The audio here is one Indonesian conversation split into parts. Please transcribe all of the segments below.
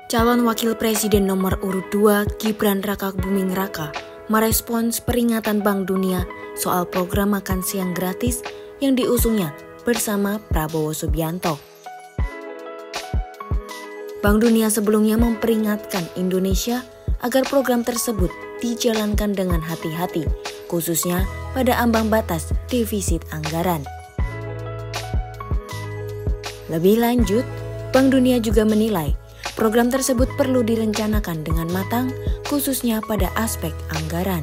Calon Wakil Presiden nomor urut 2 Gibran Rakabuming Raka merespons peringatan Bank Dunia soal program makan siang gratis yang diusungnya bersama Prabowo Subianto. Bank Dunia sebelumnya memperingatkan Indonesia agar program tersebut dijalankan dengan hati-hati, khususnya pada ambang batas defisit anggaran. Lebih lanjut, Bank Dunia juga menilai program tersebut perlu direncanakan dengan matang, khususnya pada aspek anggaran.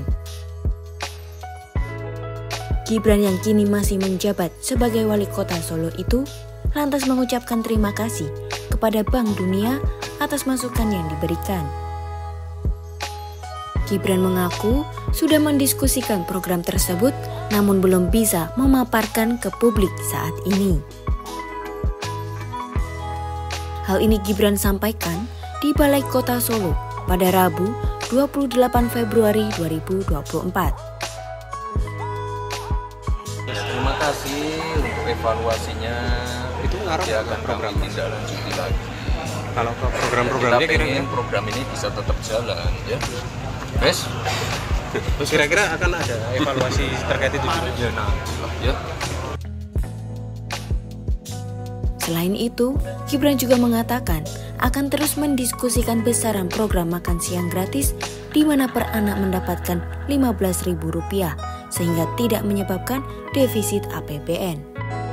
Gibran yang kini masih menjabat sebagai wali kota Solo itu lantas mengucapkan terima kasih kepada Bank Dunia atas masukan yang diberikan. Gibran mengaku sudah mendiskusikan program tersebut namun belum bisa memaparkan ke publik saat ini. Hal ini Gibran sampaikan di Balai Kota Solo pada Rabu 28 Februari 2024. Terima kasih untuk evaluasinya. Itu ngarep akan program kami tindak lanjuti lagi. Kalau ke program-programnya kita pengen program ini bisa tetap jalan, ya. Wes. Terus kira-kira akan ada evaluasi terkait itu juga? Ya nantilah, ya. Selain itu, Gibran juga mengatakan akan terus mendiskusikan besaran program makan siang gratis di mana per anak mendapatkan Rp15.000 sehingga tidak menyebabkan defisit APBN.